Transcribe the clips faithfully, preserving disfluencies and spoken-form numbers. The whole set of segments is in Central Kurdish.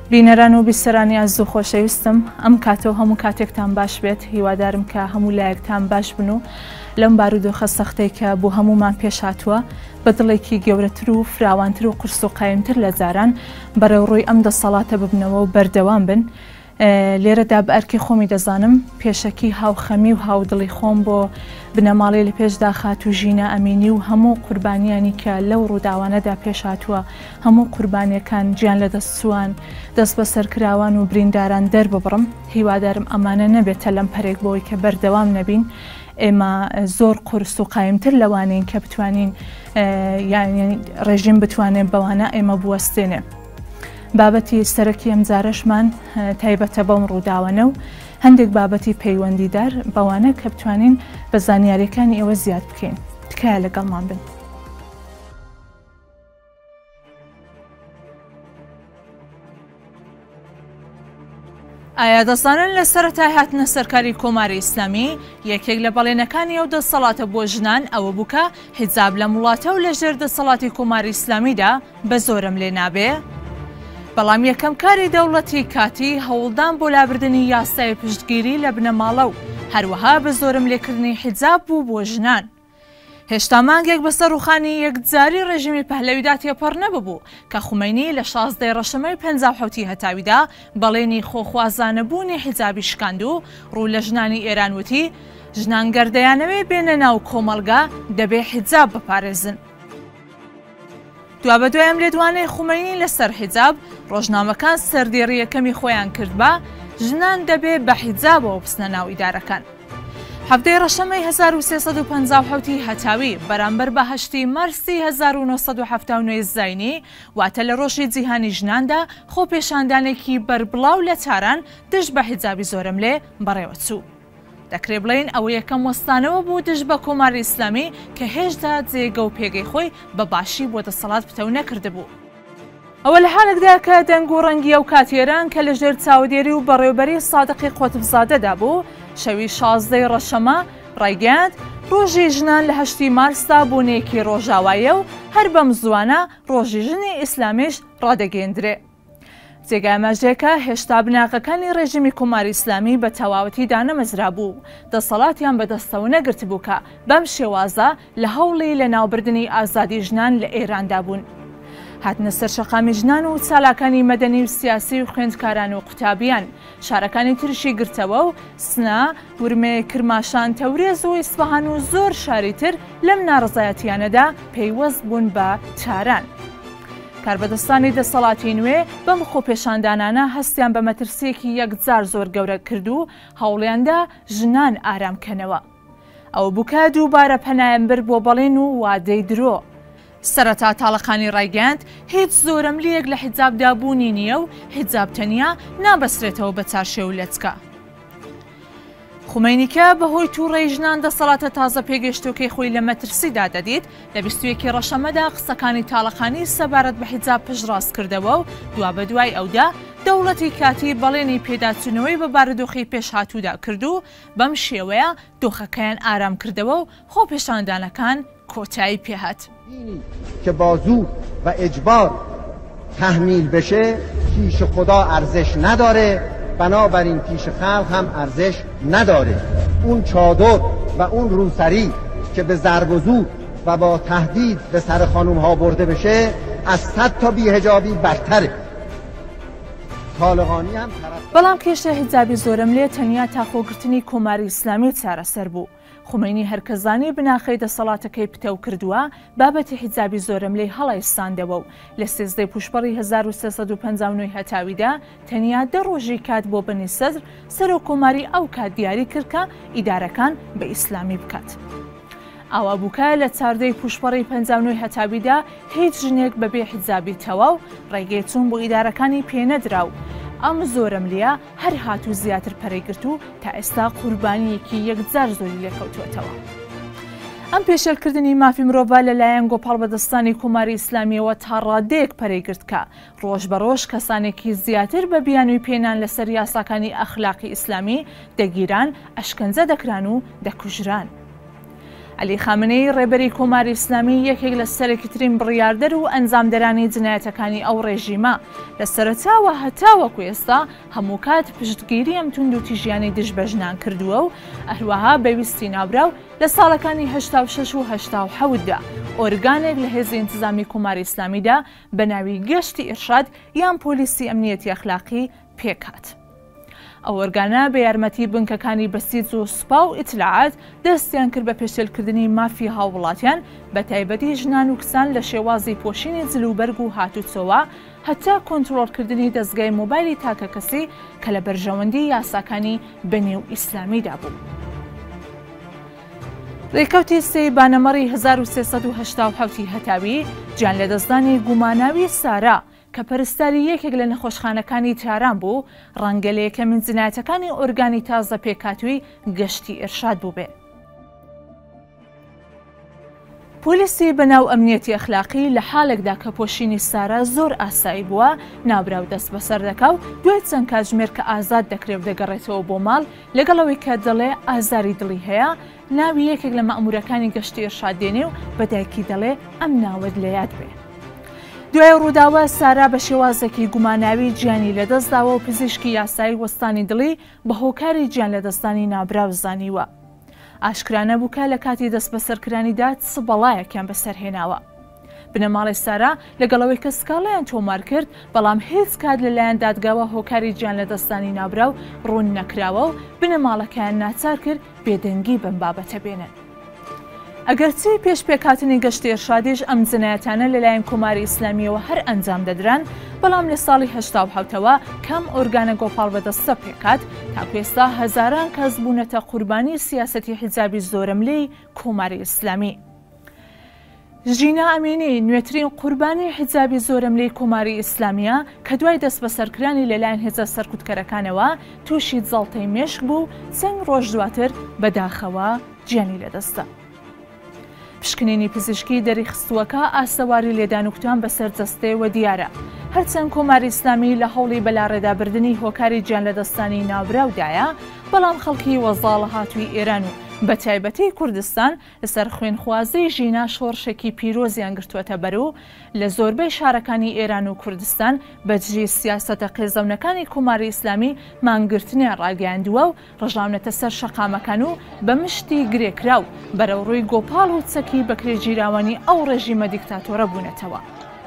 بینەران و بیسەرانی ئازوو خۆشەویستم، ئەم کاتەوە هەموو کاتێکتان باش بێت. هیوادارم کە هەموو لایەکتان باش بن و لەم بارودۆخە سەختەی کە بۆ هەمومان پێش هاتووە بە دڵێکی گەورەتر و فراوانتر و قرس و قایمتر لە جاران بەرەوڕووی ئەم دەسەڵاتە ببنەوە و بەردەوام بن. لێرەدا بە ئەرکی خۆمی دەزانم پێشەکی هاوخەمی و هاودڵی خۆم بۆ بنەماڵی لە پێشدا خات و ژینە ئەمینی و هەموو قوربانیانی کە لەو ڕووداوانەدا پێش هاتووە، هەموو قوربانیەکان گیان لە دەستچوان، دەست بە سەرکراوان و برینداران دەرببڕم. هیوادارم ئەمانە نەبێتە لەم پەرێک بۆی کە بەردەوام نەبین. ئێمە زۆر قرس و قایمتر لەوانین کە بتوانین یانی ڕێژیم بتوانێت بەوانە ئێمە بوەستێنێ. بابەتی سەرەکی ئەم جارەشمان تایبەتە بەم ڕووداوانە و هەندێک بابەتی پەیوەندیدار بەوانە کە بتوانین بە زانیاریەکانی ئێوە زیاد بکەین. تکایە لەگەڵمان بن. ئایا دەزانن لە سەرەتای هاتنە سەرکاری کۆماری ئیسلامی یەکێک لە بەڵێنەکانی ئەو دەسەڵاتە بۆ ژنان ئەوە بووکە حیجاب لە وڵاتە و لەژێر دەسەڵاتی کۆماری ئیسلامیدا بە زۆرم لێ نابێ؟ بەڵام یەکەم کاری دەوڵەتی کاتی هەوڵدان بۆ لابردنی یاسای پشتگیری لە بنەماڵە و هەروەها بە زۆرم لێکردنی حیجاب بوو بۆ ژنان. هێشتا مانگێک بەسەر ڕوخانی یەکجاری ڕێژیمی پەهلەویدا تێپەڕ نەبوو کە خومەینی لە شازدەی ڕەشەمەی پەنجا و حەوتی هەتاویدا بەڵێنی خۆخوازانەبوونی حیجابی شکاند و ڕوو لە ژنانی ئێران وتی ژنان گەردەیانەوێ بێنە ناو کۆمەڵگا دەبێ حیجاب بپارێزن. دوا بە دوایەم لێدوانەی خومەینی لەسەر حیجاب ڕۆژنامەکان سەردێڕی یەکەمی خۆیان کرد بە ژنان دەبێ بە حیجابەوە بچنە ناو ئیدارەکان. هەفتەی ڕەشەمەی هەزار و سێسەد و پەنجا و حەوتی هەتاوی بەرامبەر بە هەشتی مەرسی هەزار و نۆسەد و هەفتە و نۆی زاینی واتە لە ڕۆژی جیهانی ژناندا خۆپێشاندانێکی بەربڵاو لە تاران دژ بە حیجابی زۆرم لێ بەڕێوە چوو. دەکرێ بڵێن ئەوە یەکەم وەستانەوە بوو دژ بە کۆماری ئیسلامی کە هێشتا جێگە و پێگەی خۆی بە باشی بۆ دەسەڵات پتەو نەکردبوو. ئەوە لە حالێکدا کە دەنگ و ڕەنگی ئەو کاتێران کە لە ژێر چاودێری و بەڕێوەبەری سادقی قوتبزادەدا بوو شەوی شازدەی ڕەشەمە ڕایگەاند ڕۆژی ژنان لە هەشتی مارستا بوونێکی ڕۆژاوایە و هەر بەم زوانە ڕۆژی ژنی ئیسلامیش ڕادەگەیەندرێ. جێگای ئاماژەیەکە هێشتا بناغەکانی ڕێژیمی کۆماری ئیسلامی بە تەواوەتی دانەمەزرا بوو، دەسەڵاتیان بەدەستەوە نەگرت بوو کە بەم شێوازە لە هەوڵی لە ناوبردنی ئازادی ژنان لە ئێراندا بوون. هاتنە سەر شەقامی ژنان و چالاکانی مەدەنی و سیاسی و خوێندکاران و قوتابیان، شارەکانی ترشی گرتەوە و سنا، ورمێ، کرماشان، تەورێز و ئیسفەهان و زۆر شاری تر لەم ناڕزایەتیانەدا پەیوەست بوون بە تاران. کاربەدەستانی دەسەڵاتی نوێ بەم خۆپێشاندانانە هەستیان بە مەترسیەکی یەکجار زۆر گەورە کرد و هەوڵیاندا ژنان ئارامکەنەوە. ئەو بووکە دووبارە پەنایەنبەر بۆ بەڵێن و وادەی درۆ. سەرەتا تاڵەقانی ڕایگەاند هیچ زۆرەملیەک لە حیجابدا بوونی نییە و حیجاب تەنیا نابەسرێتەوە بە چارشێ و لەچکە. خومەینیکە بەهۆی تووڕێی ژنان دەسەڵاتە تازە پێگەشتۆکەی خۆی لە مەترسیدا دەدیت لە بیست و یەکی ڕەشەمەدا قسەکانی تاڵەقانی سەبارەت بە حیجاب پشتڕاست کردەوە و دوا بە دوای ئەودا دەوڵەتی کاتی بەڵێنی پێداچوونەوەی بە بارودۆخی پێش هاتوودا کرد و بەم شێوەیە دۆخەکەیان ئارام کردەوە و خۆپێشاندانەکان کۆتایی پێهات. که با زور و اجبار تحمیل بشه پیش خدا ارزش نداره، بنابراین پیش خلق هم ارزش نداره. اون چادر و اون روسری که به ضرب و زور و با تهدید به سر خانوم ها برده بشه از صد تا بی‌حجابی برتره. طالقانی هم بەڵام کێشە حیجابی زۆرم لێ تەنیا تاخۆگرتنی کۆماری ئیسلامی چارەسەر بوو. خومەینی هەرکەزانی بناخەی دەسەڵاتەکەی پتەو کردووە بابەتی حیجابی زۆرم لێی هەڵایستاندەوە و لە سێزدەی پوشپەڕی هەزار و سێسەد و پەنجا و نۆی هەتاویدا تەنیا دە ڕۆژی کات بۆ بنی سەدر سەرۆک کۆماری ئەو کات دیاری کرد کە ئیدارەکان بە ئیسلامی بکات. ئاوا بووکە لە چاردەی پوشپەڕی پەنجا و نۆی هەتاویدا هیچ ژنێک بەبێ حیجابی تەواو ڕێگەی چوون بۆ ئیدارەکانی پێنەدرا و ئەم زۆرم لێە هەر هات و زیاتر پەرەیگرت و تا ئێستا قوربانیەکی یەکجار زۆری لێکەوتوێتەوە. ئەم پێشێلکردنی مافی مرۆڤ لەلایەن گۆپاڵ بەدەستانی کۆماری ئیسلامیەوە تا ڕادەیەک پەرەیگرت کە ڕۆژ بە ڕۆژ کەسانێکی زیاتر بە بیانووی پێنان لەسەر یاساکانی ئەخلاقی ئیسلامی دەگیران، ئەشکەنجە دەکران و دەکوژران. علی خامنەی ڕێبەری کۆماری ئیسلامی یەکێک لە سەرەکیترین بڕیاردەر و ئەنجامدەرانی جنایەتەکانی ئەو ڕێژیمە لە سەرەتاوە هەتاوەکو ئێستا هەموو کات پشتگیری ئەم توند و تیژیانی دژبەژنان کردووە و هەروەها بەویستی نابراو لە ساڵەکانی هەشتا و شەش و هەشتا و حەوتدا ئۆرگانێک لە هێزی ئینتیزامی کۆماری ئیسلامیدا بە ناوی گەشتی ئێرشاد یان پۆلیسی ئەمنیەتی ئەخلاقی پێکات. ئەو ئۆرگانە بە یارمەتی بنکەکانی بەسیج و سوپا و ئیتلاعات دەستیان کرد بە پێشێلکردنی مافی هاووڵاتیان بە تایبەتی ژنان و کسان لە شێوازی پۆشینی جلوبەرگ و هاتوچۆوە هەتا کۆنتڕۆڵکردنی دەستگای مۆبایلی تاکە کەسی کە لە بەرژەوەندی یاساکانی بەنێو ئیسلامیدا بوو. ڕێکەوتی سێی بانەمەڕی هەزار و سێسەد و هەشتا و حەوتی هەتاوی گیان لەدەستدانی گوماناوی سارا کە پەرستاری یەکێک لە نەخۆشخانەکانی تاران بوو ڕەنگە لە یەکەمین جنایەتەکانی ئۆرگانی تازە پێکاتووی گەشتی ئێرشاد بوو بێ. پۆلیسی بەناو ئەمنیەتی ئەخلاقی لە حالێکدا کە پۆشینی سارا زۆر ئاسایی بووە نابراو دەست بەسەر دەکا و دوای چەند کاتژمێر کە ئازاد دەکرێت دەگەڕێتەوە بۆ ماڵ لەگەڵەوەی کە دەڵێ ئازاری دڵی هەیە ناوی یەکێک لە مەئمورەکانی گەشتی ئێرشاد دێنێ و بەدایکی دەڵێ ئەم ناوت لە یاد بێ. دوای ڕووداوە سارا بە شێوازێکی گوماناوی گیانی لەدەستداوە و پزیشکی یاسایی وەستانی دڵی بە هۆکاری گیان لەدەستانی نابراو زانیوە. ئاشکرانە بووکە لە کاتی دەست بەسەرکرانیدا چ بەڵایەکیان بەسەرهێناوە. بنەماڵی سارا لەگەڵەوەی کە سکاڵیان تۆمار کرد بەڵام هیچ کات لەلایەن دادگاوە هۆکاری گیان لەدەستانی نابراو ڕوون نەکراوە و بنەماڵەکەیان ناچار کرد بێدەنگی بەم بابەتە بێنن. ئەگەرچی پێش پێکاتنی گەشتی ئێرشادیش ئەم جنایەتانە لەلایەن کۆماری ئیسلامیەوە هەر ئەنجام دەدران بەڵام لە ساڵی هەشتا و حەوتەوە کەم ئۆرگانە گۆپاڵ بەدەستە پێکات تاکو ئێستا هەزاران کەس بوونەتە قوربانی سیاسەتی حیجابی زۆرەملەی کۆماری ئیسلامی. ژینا ئەمینی نوێترین قوربانی حیجابی زۆرەملەی کۆماری ئیسلامیە کە دوای دەست بەسەرکرانی لەلایەن هێزە سەرکوتکەرەکانەوە تووشی جەڵتەی مێشک بوو چەند ڕۆژ دواتر بەداخەوە گیانی لەدەستە. پشکنینی پزیشکی دەریخستووەکە ئاسەواری لێدانوکتان بەسەر جەستەیەوە دیارە. هەرچەند کۆماری ئیسلامی لە هەوڵی بەلاڕێدابردنی هۆکاری گیان لەدەستانی ناوراودایە بەڵام خەڵکی وەزاڵە هاتووی ئێران و بە تایبەتی کوردستان لەسەر خوێنخوازەی ژینا شۆڕشێکی پیرۆزیان گرتووەتە بەرەو لە زۆربەی شارەکانی ئێران و کوردستان بەجێ سیاسەتە قێزەونەکانی کۆماری ئیسلامی مانگرتنیان ڕاگەیاندووە و ڕژاونەتە سەر شەقامەکان و بە مشتی گرێکراو بەرەو ڕووی گۆپاڵ و چەکی بەکرێگیراوانی ئەو ڕێژیمە دیکتاتۆرە بوونەتەوە.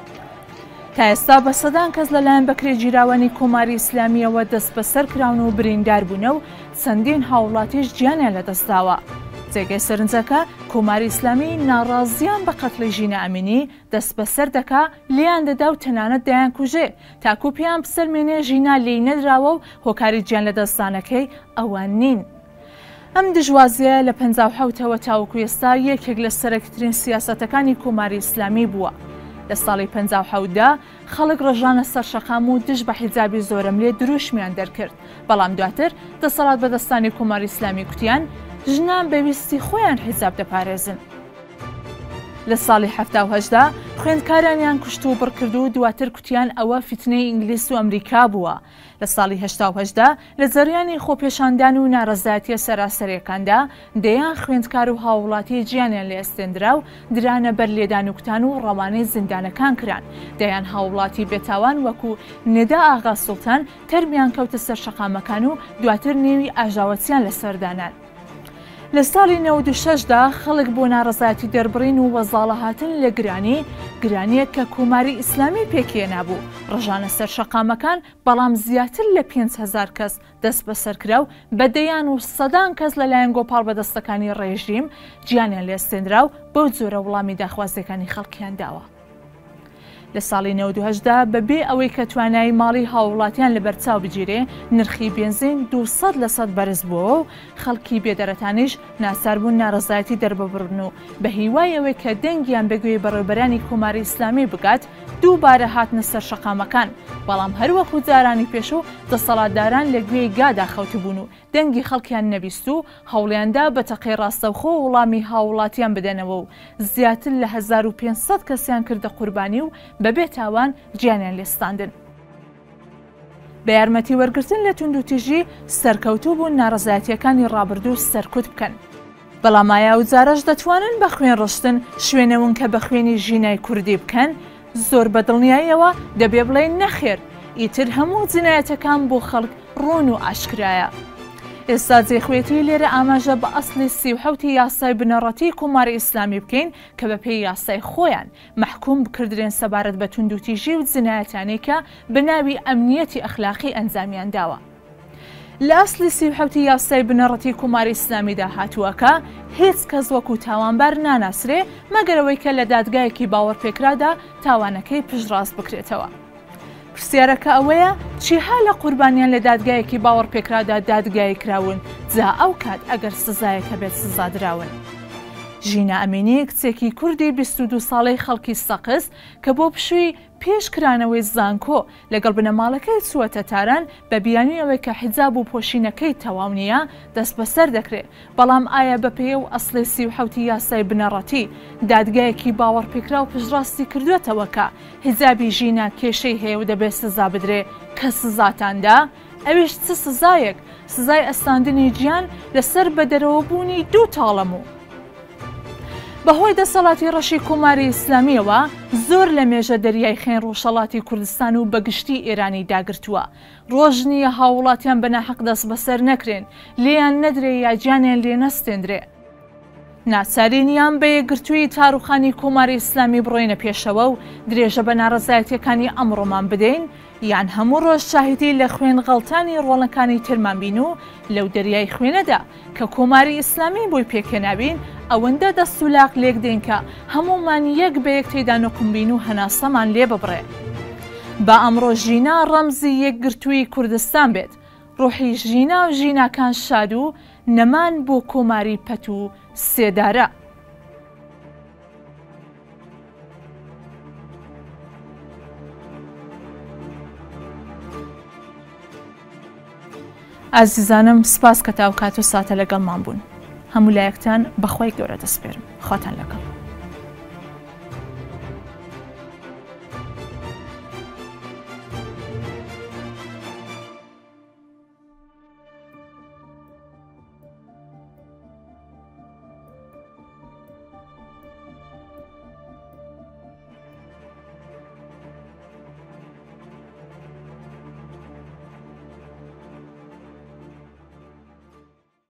تا ئێستا بە سەدان کەس لەلایەن بەکرێگیراوانی کۆماری ئیسلامیەوە دەست بەسەر کراون و بریندار بوونە و چەندین هاوڵاتیش گیانیان لەدەستداوە. جێگەی سەرنجەکە کۆماری ئیسلامی ناڕازیان بە قەتڵی ژینە ئەمینی دەست بەسەر دەکا لیان دەدا و تەنانەت دەیان کوژێ تاکو پێیان بسەلمێنێ ژینا لێی نەدراوە و هۆکاری گیان لەدەستانەکەی ئەوان نین. ئەم دژوازیە لە پەنجا و حەوتەوە تاوەکو ئێستا یەکێک لە سەرەکیترین سیاسەتەکانی کۆماری ئیسلامی بووە. لە ساڵی پەنجا و حەوتدا خەڵک ڕژانە سەر شەقام و دژ بە حیجابی زۆرەملێ دروشمیان دەرکرد بەڵام دواتر دەسەڵات بەدەستانی کۆماری ئیسلامی کوتیان ژنان بەویستی خۆیان حیجاب دەپارێزن. لە ساڵی هەفتا و هەشدا خوێندکارانیان کوشت و بڕکرد و دواتر کوتیان ئەوە فیتنەی ئینگلیس و ئەمریکا بووە. لە ساڵی هەشتا و هەشدا لە جەریانی خۆپێشاندان و ناڕەزایەتیە سەراسەریەکاندا دەیان خوێندکار و هاوڵاتی گیانیان لێ ئەستێنرا و درانە بەر لێدانوکتان و ڕەوانەی زیندانەکان کران. دەیان هاوڵاتی بێتاوان وەکو نێدا ئاغا سوڵتان تەرمیان کەوتە سەر شەقامەکان و دواتر نێوی ئاژاوەچیان لەسەردانان. لە ساڵی نەوەد و شەشدا خەڵک بۆ ناڕەزایەتی دەربڕین و وەزاڵە هاتن لە گرانی گرانیە کە کۆماری ئیسلامی پێکێنا بوو ڕژانە سەر شەقامەکان بەڵام زیاتر لە پێنج هەزار کەس دەست بەسەرکرا و بەدەیان و سەدان کەس لەلایەن گۆپاڵ بەدەستەکانی ڕێژیم گیانیان لێستێنرا و بەو جۆرە وەڵامی داخوازیەکانی خەڵکیان داوە. لە ساڵی نەوەد و هەشدا بەبێ ئەوەی کە توانایی ماڵی هاوڵاتیان لە بەرچاو بگیرێ نرخی بێنزین دووسەد لە سەد بەرز بووە و خەڵکی بێدەرەتانیش ناساربوون ناڕەزایەتی دەرببڕن و بە هیوای ئەوەی کە دەنگیان بەگوێ بەڕێوەبەرانی کۆماری ئیسلامی بگات دووبارە هاتنە سەر شەقامەکان بەڵام هەروەکو جارانی پێش و دەسەڵاتداران لە گوێی گادا خەوتبوون و دەنگی خەڵکیان نەبیست و هەوڵیاندا بە تەقەی ڕاستەوخۆ وڵامی هاوڵاتیان بدەنەوە و زیاتر لە هەزار و پێنج سەد کەسیان کردە قوربانی و بەبێ تاوان گیانیان لێستاندن. بە یارمەتی وەرگرتن لە توندوتیژی سەرکەوتوو بوون ناڕەزایەتیەکانی ڕابردوو سەرکوت بکەن. بەڵام ئایا ئەو جارەش دەتوانن بە خوێن ڕشتن شوێنەون کە بە خوێنی ژینای کوردی بکەن؟ زۆر بەدڵنیاییەوە دەبێ بڵێن نەخێر، ئیتر هەموو جینایەتەکان بۆ خەڵک ڕۆن و ئاشکرایە. ئێستا جێخوێتی لێرە ئاماژە بە ئەسڵی سی و حەوتی یاسای بنەڕەتی کۆماری ئیسلامی بکەین کە بە پێی یاسای خۆیان محکوم بکردرێن سەبارەت بە توندوتیژی و جینایەتانەی کە بە ناوی ئەمنیەتی ئەخلاقی ئەنجامیان داوە. لە ئەسڵی سی و حەوتی یاسای بنەڕەتی کۆماری ئیسلامیدا هاتووەکە هیچ کەس وەکو تاوانبار ناناسرێ مەگەرەوەی کە لە دادگایەکی باوەڕپێکرادا تاوانەکەی پشتڕاست بکرێتەوە. پرسیارەکە ئەوەیە چیها لە قوربانیان لە دادگایەکی باوەڕپێکرادا دادگای کراون جا ئەو کات ئەگەر سزایەکە بێت سزادراون. ژینە ئەمینی کچێکی کوردی بیست و دوو ساڵەی خەڵکی سەقز کە بۆ پشووی پێشکرانەوەی زانکۆ لەگەڵ بنەماڵەکەی چووەتە تاران بە بیانیەوەی کە حیجاب و پۆشینەکەی تەواو نییە دەست بەسەر دەکرێت. بەڵام ئایا بە پێ و ئەسڵی سی و حەوتی یاسای بنەڕەتی دادگایەکی باوەڕپێکرا و پشتڕاستی کردوێتەوە کە حیجابی ژینە کێشەی هەیە و دەبێت سزا بدرێ کە سزاتاندا؟ ئەویش چ سزایەک؟ سزای ئەستاندنی گیان لەسەر بە دەرەوەبوونی دوو تاڵەموو. بەهۆی دەسەڵاتی ڕەشی کۆماری ئیسلامیەوە زۆر لە مێژە دەریای خێن ڕۆژهەڵاتی کوردستان و بەگشتی ئێرانی داگرتووە. ڕۆژ نییە هاوڵاتیان بەناحەق دەست بەسەر نەکرێن، لێیان نەدرێ یا گیانیان لێ نەستێنرێ. ناچارینیان بە یەکگرتووی تاروخانی کۆماری ئیسلامی بڕۆینە پێشەوە و درێژە بە ناڕەزایەتیەکانی ئەمڕۆمان بدەین، یان هەموو ڕۆژ شاهیدی لە خوێن غەڵتانی ڕۆڵەکانی ترمان بین و لەو دەریای خوێنەدا کە کۆماری ئیسلامی بۆی پێکێنابین ئەوەندە دەست و لاق لێک دێن کە هەمومان یەک بە یەک تێدا نوقمبین و هەناسەمان لێ ببڕێ. با ئەمڕۆ ژینا ڕەمزی یەکگرتووی کوردستان بێت، ڕۆحی ژینا و ژیناکان شاد و نەمان بۆ کۆماری پەت و سێدارە. ئازیزانم سپاس کە تاو کات و ساتە لەگەڵمان بوون. هەموو لایەکتان بەخوای گەورە دەسپێرم. خۆتان لەگەڵ.